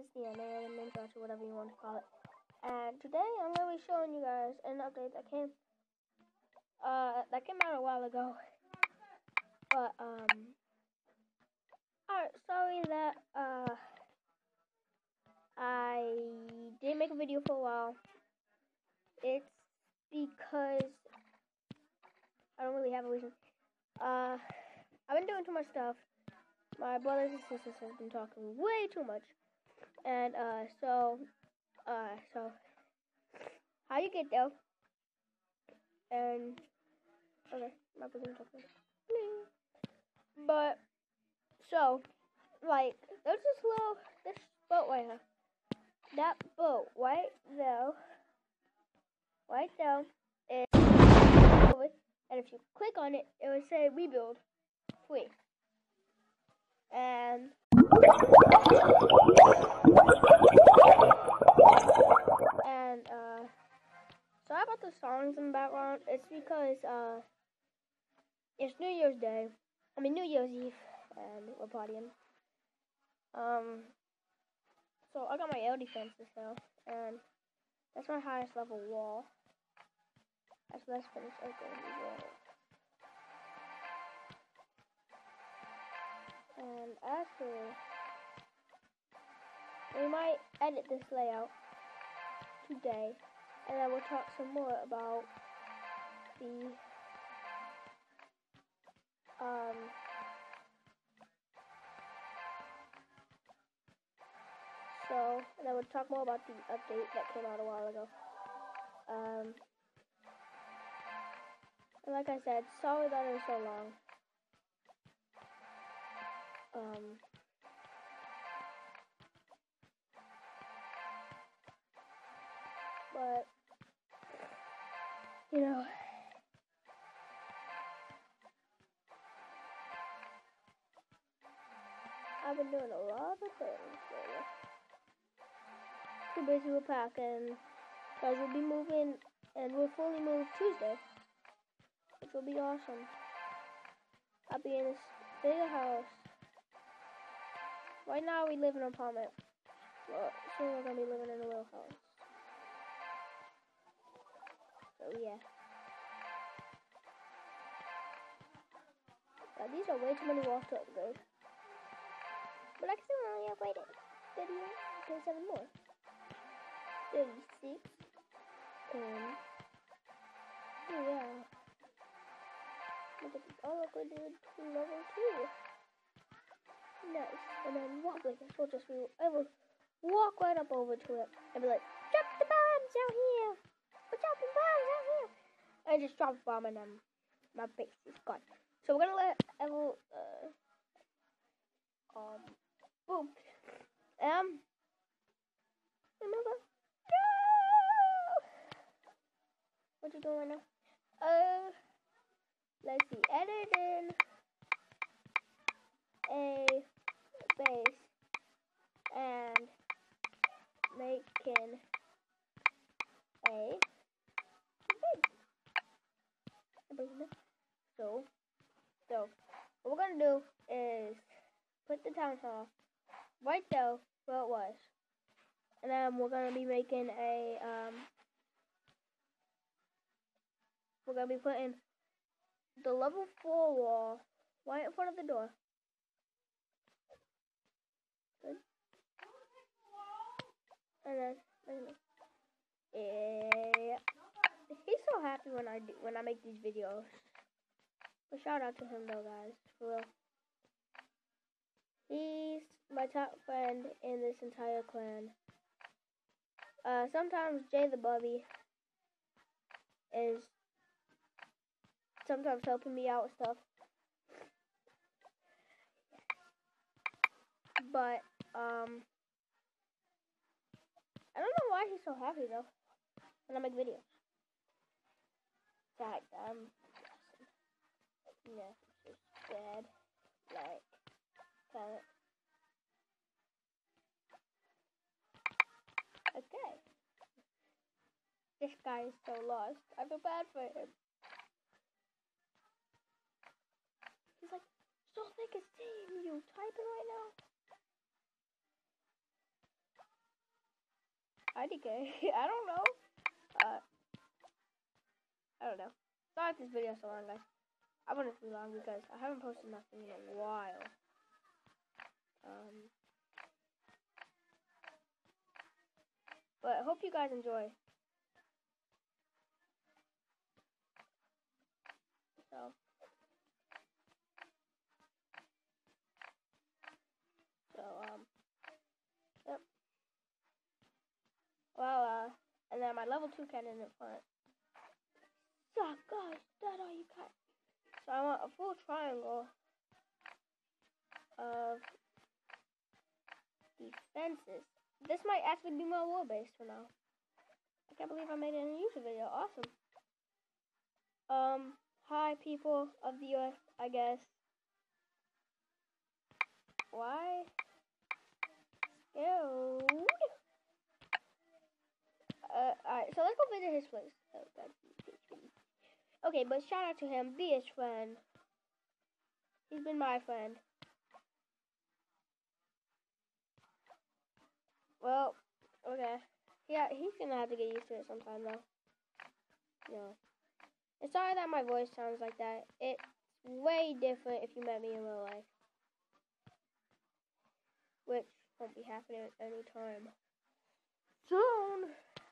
This is the Ninjato, whatever you want to call it. And today I'm going to be showing you guys an update that came out a while ago. But alright, sorry that I didn't make a video for a while. It's because I don't really have a reason. I've been doing too much stuff. My brothers and sisters have been talking way too much. And so how you get there? And okay, my brother's talking. But so like there's this boat right here. That boat right there is over, and if you click on it, it will say rebuild free. And sorry about the songs in the background. It's because it's New Year's Day. I mean New Year's Eve, and we're partying. So I got my air defenses now, and that's my highest level wall. Let's finish opening. And actually, we might edit this layout today, and then we'll talk some more about the and then we'll talk more about the update that came out a while ago. And like I said, sorry that it was so long. But you know, I've been doing a lot of things lately. Too busy with packing, because we'll be moving, and we'll fully move Tuesday, which will be awesome. I'll be in this bigger house. Right now we live in an apartment. Well, soon we're gonna be living in a little house. So yeah. Now, these are way too many walls to upgrade. But I can still only upgrade it. 37 more. 36. And oh yeah. Look at this all upgraded to level 2. Nice. And then walk like this. I will walk right up over to it and be like, drop the bombs out here. We're dropping bombs out here. And I just drop a bomb and then my base is gone. So we're gonna let Evel boom. Remember? What you doing right now? Let's see. Editing a base and making a base. So what we're gonna do is put the town hall right there where it was, and then we're gonna be making a we're gonna be putting the level 4 wall right in front of the door. Good. And then yeah, he's so happy when I make these videos. But shout out to him though, guys, for real. He's my top friend in this entire clan. Sometimes Jay the Bubby is sometimes helping me out with stuff. But I don't know why he's so happy though when I make videos. That yeah, it's just bad. Like that. Okay. This guy is so lost. I feel bad for him. He's like, so thick as seeing you typing right now. IDK. I don't know. I don't know. Sorry if this video is so long, guys. I want it to be long because I haven't posted nothing in a while. But I hope you guys enjoy. So, yep. Well, and then my level 2 cannon in front. Suck, guys, that all you got. So I want a full triangle of defenses. This might actually be my war base for now. I can't believe I made it in a YouTube video. Awesome. Hi people of the US, I guess. Why? Ew. Alright, so let's go visit his place. Oh, God. Okay, but shout out to him. Be his friend. He's been my friend. Well, okay. Yeah, he's gonna have to get used to it sometime, though. No. It's sorry that my voice sounds like that. It's way different if you met me in real life. Which won't be happening anytime soon.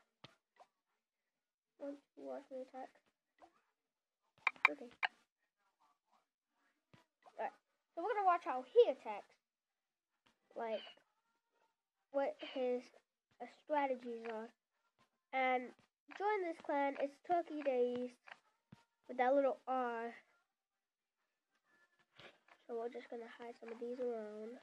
Want to watch me attack? Okay. Alright. So we're gonna watch how he attacks. Like, what his strategies are. And join this clan. It's Turkey Days with that little R. So we're just gonna hide some of these around.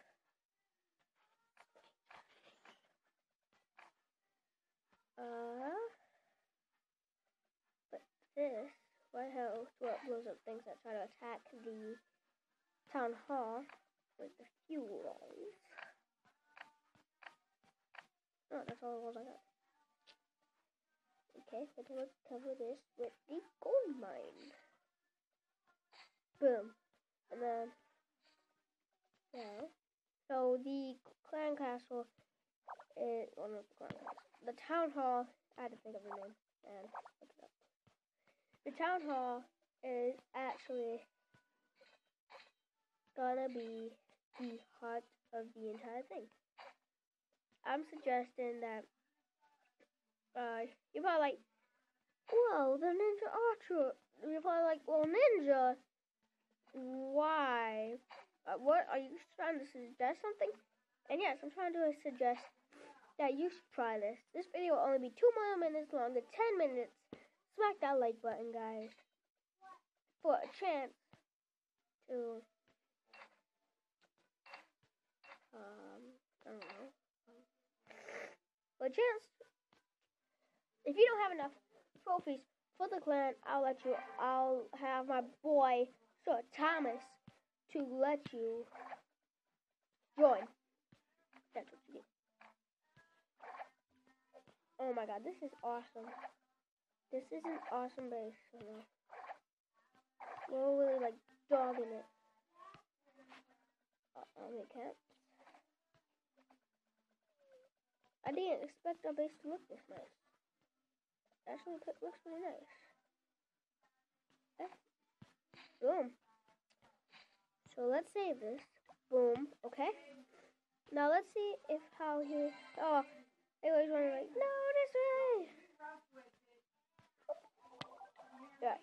But this, what hell, what blows up things that try to attack the town hall with the fuel rolls. Oh, that's all the walls I got. Okay, so let's cover this with the gold mine. Boom. And then, yeah. So the clan castle is, well, not the clan castle. The town hall, I had to think of the name, and look it up. The town hall is actually gonna be the heart of the entire thing. I'm suggesting that, you're probably like, whoa, the ninja archer. You're probably like, well, ninja, why? What, are you trying to suggest something? And yes, I'm trying to suggest that you should try this. This video will only be 2 more minutes long, to 10 minutes. Smack that like button, guys, for a chance to, I don't know, for a chance. If you don't have enough trophies for the clan, I'll have my boy, Sir Thomas, to let you join. That's what you get. Oh my god, this is awesome. This is an awesome base. We're really like dogging it. Wait, camp. I didn't expect our base to look this nice. Actually, it looks pretty nice. Okay. Boom. So let's save this. Boom. Okay. Now let's see if how he. Oh, they always want to like, no, this way. Yeah.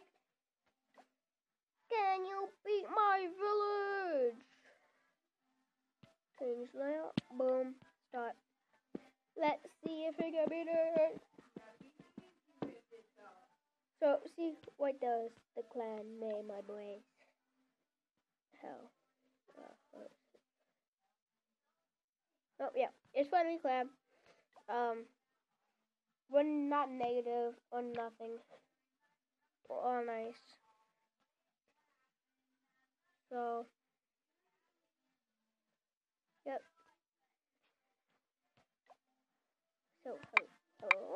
Can you beat my village? Change layout. Boom. Start. Let's see if we can beat it. So, see what does the clan name, my boys? Hell. Oh, yeah. It's friendly clan. We're not negative or nothing. We're all nice. So, yep. So, hello.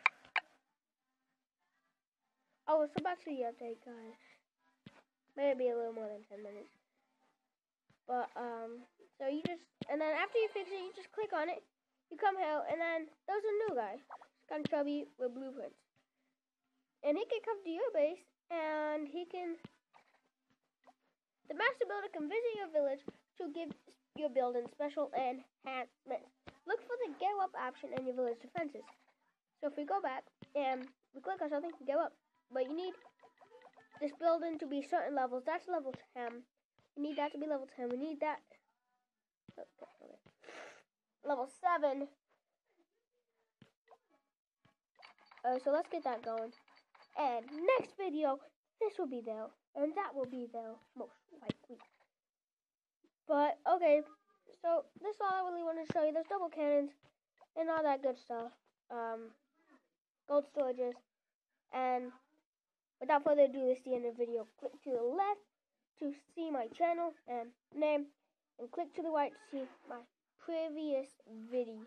Oh, so back to the update, guys. Maybe a little more than 10 minutes. But, so you just, and then after you fix it, you just click on it. you come here, and then there's a new guy. He's kind of chubby with blueprints. And he can come to your base, and he can... The master builder can visit your village to give your building special enhancements. Look for the go up option in your village defenses. So if we go back, and we click on something, go up. But you need this building to be certain levels. That's level 10. We need that to be level 10. We need that... Okay. Level 7. So let's get that going. And next video, this will be there. And that will be there, most likely. But, okay. So, this is all I really wanted to show you. There's double cannons and all that good stuff. Gold storages. And without further ado, this is the end of the video. Click to the left to see my channel and name. And click to the right to see my previous video.